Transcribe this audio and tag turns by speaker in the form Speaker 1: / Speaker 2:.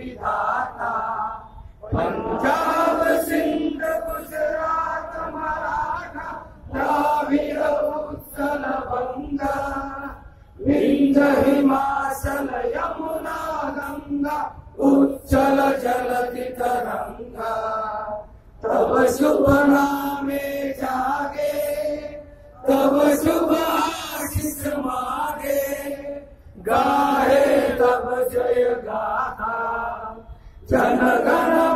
Speaker 1: विधाता। पंजाब सिंध गुजरात मराठा द्राविड़ उत्कल बंगा, विंध्य हिमाचल यमुना गंगा उच्चल जलधि तरंगा। तब शुभ नामे जागे, तब शुभ आशीष मागे, गाहे तब जय गाथा। जन गण